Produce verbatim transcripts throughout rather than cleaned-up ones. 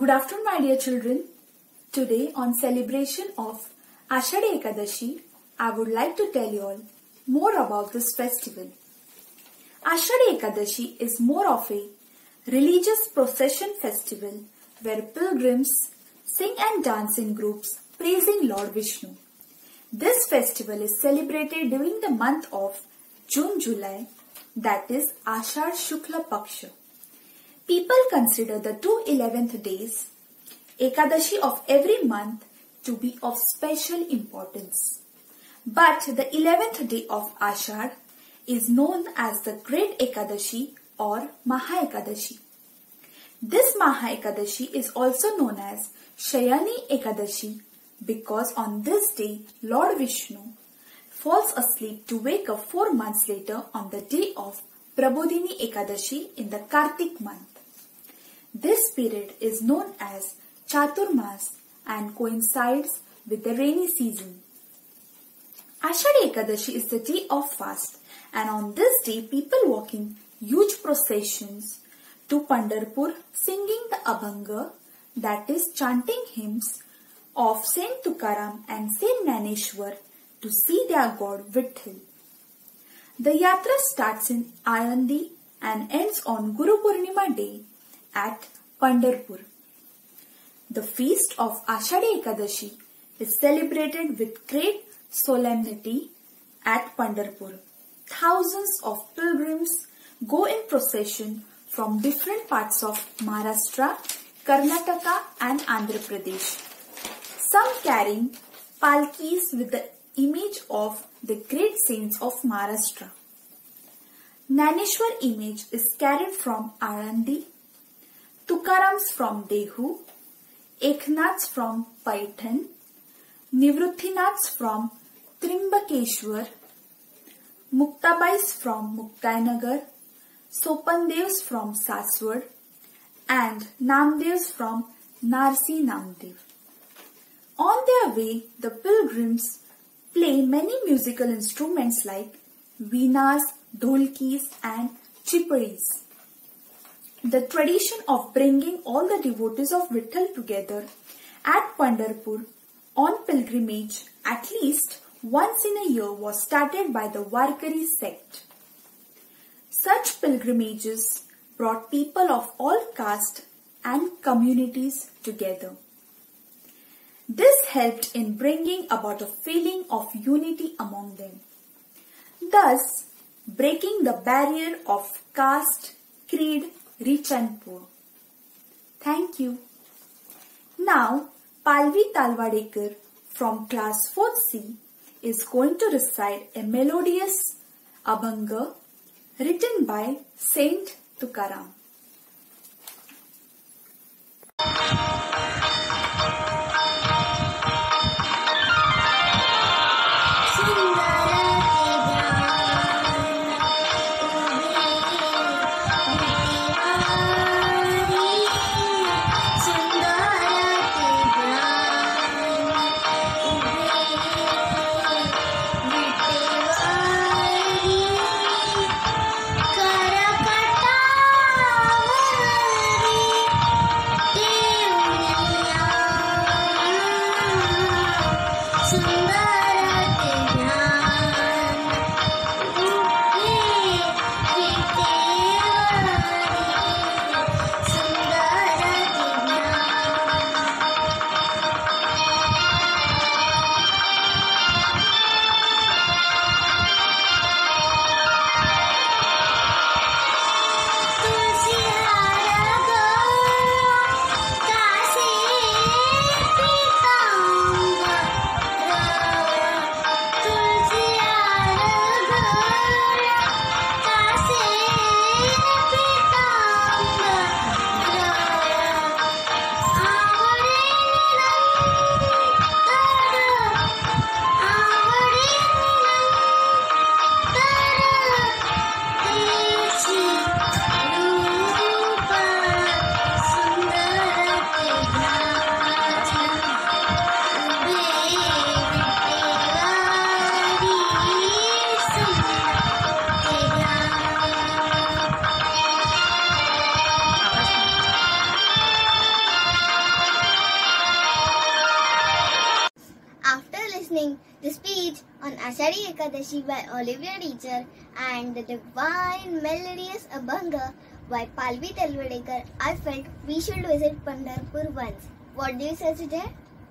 Good afternoon, my dear children. Today, on celebration of Ashadhi Ekadashi, I would like to tell you all more about this festival. Ashadhi Ekadashi is more of a religious procession festival where pilgrims sing and dance in groups praising Lord Vishnu. This festival is celebrated during the month of June-July, that is Ashadh Shukla Paksha. People consider the two eleventh days, Ekadashi of every month, to be of special importance. But the eleventh day of Ashadh is known as the Great Ekadashi or Maha Ekadashi. This Maha Ekadashi is also known as Shayani Ekadashi because on this day Lord Vishnu falls asleep to wake up four months later on the day of Prabodhini Ekadashi in the Kartik month. This period is known as Chaturmas and coincides with the rainy season. Ashadhi Ekadashi is the day of fast, and on this day people walk in huge processions to Pandharpur singing the Abhanga, that is chanting hymns of Saint Tukaram and Saint Naneshwar to see their god Vitthal. The yatra starts in Alandi and ends on Guru Purnima day at Pandharpur. The feast of Ashadhi Ekadashi is celebrated with great solemnity at Pandharpur. Thousands of pilgrims go in procession from different parts of Maharashtra, Karnataka and Andhra Pradesh. Some carrying palkis with the image of the great saints of Maharashtra. Naneshwar image is carried from Alandi, Tukarams from Dehu, Eknaths from Paitan, Nivruttinaths from Trimbakeshwar, Muktabais from Muktainagar, Sopandevs from Saswad, and Namdevs from Narsi Namdev. On their way, the pilgrims play many musical instruments like veenas, dholkis and chiparis. The tradition of bringing all the devotees of Vitthal together at Pandharpur on pilgrimage at least once in a year was started by the Warkari sect. Such pilgrimages brought people of all castes and communities together. This helped in bringing about a feeling of unity among them, thus breaking the barrier of caste, creed, rich and poor. Thank you. Now, Palvi Talwadekar from class fourth C is going to recite a melodious Abhanga written by Saint Tukaram. Karakata Ashadi Ekadashi by Olivia Teacher and the divine melodious Abhanga by Palvi Telvedekar, I felt we should visit Pandharpur once. What do you say, Sujay?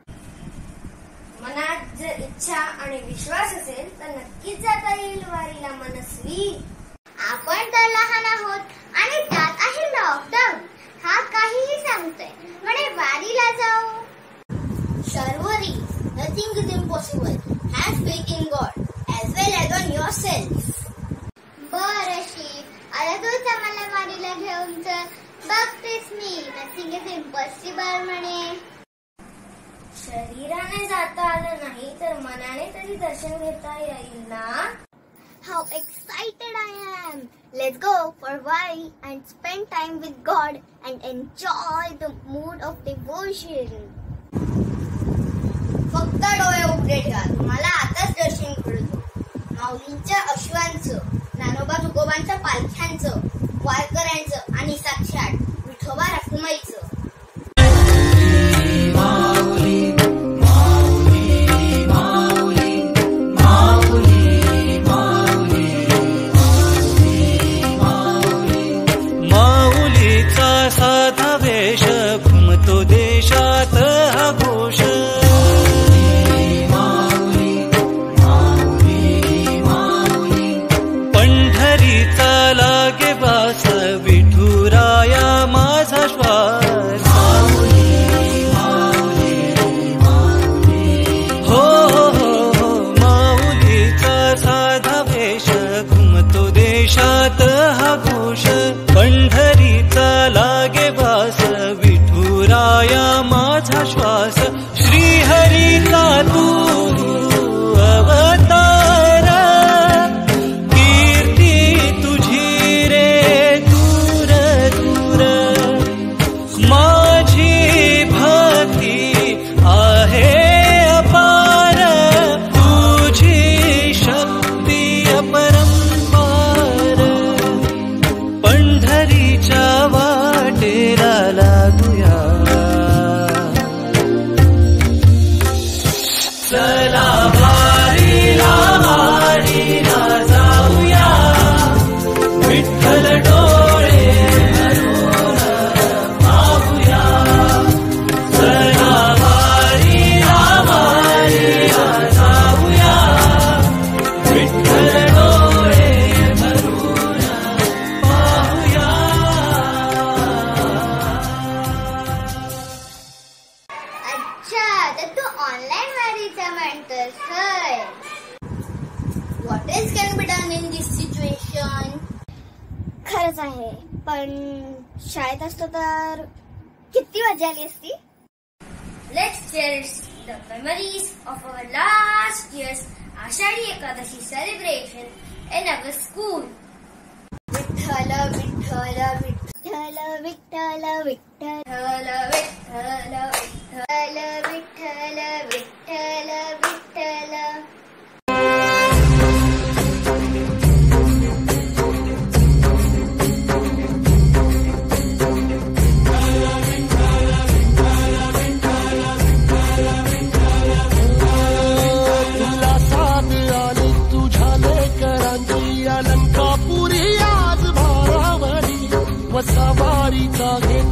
मनात जर इच्छा आणि विश्वास असेल तर नक्कीच जाता येईल वारीला मनस्वी. आपण तर लहान आहोत आणि त्यात आहे लॉकडाऊन. हा काहीही सांगतोय म्हणे वारीला जाऊ. Sharvari, nothing is impossible. Have faith in God as well as on yourself. बरं शिव, आता तूच आम्हाला वारीला घेऊन चल. बघतेस मी नथिंग इज इम्पॉसिबल म्हणे. शरीराने जाता आलं नाही तर मनाने तरी दर्शन घेता येईल ना. How excited I am! Let's go for a while and spend time with God and enjoy the mood of devotion. फक्त डोळे उघडे ठेवा, तुम्हाला आताच दर्शन घडतो. माऊलींच्या अश्वांचं, ज्ञानोबा तुकोबांच्या पालख्यांचं, वारकऱ्यांचं आणि साक्षात विठोबा रखुमाईचं. साधा वेश घुमतो देशात हा घोष. पंढरीचा लागे वास विठुराया माझा श्वास. हो हो हो माऊलीचा साधा वेश घुमतो देशात हा घोष. पंढरीचा लागे वास विठुराया माझा श्वास. श्रीहरीचा तू अवतार, कीर्ती तुझी रे दूर दूर. माझी भक्ती आहे अपार, तुझी शक्ती अपरंपार. पंढरीच्या वाटेला लागूया, चला वारीला वारीला जाऊया. विठ्ठल डोळे भरून पाहूया. चला वारीला वारीला जाऊया. विठ्ठल डोळे भरून पाहूया. अच्छा, तर तू ऑनलाईन वारीचा म्हणतोस होय. What else can be done in this situation? खरंच आहे, पण शाळेत असतो तर किती मजा आली असती. Let's cherish the memories of our last year's Ashadi Ekadashi celebration in our school. Vitthal Vitthal Vitthal Vitthal Vitthal Vitthal Vitthal Vitthal Vitthal Vitthal Vitthal. तुला साथ आली तुझ्या लेकरांची अलंकापुरी आज भारावरी. वसावारीचा घे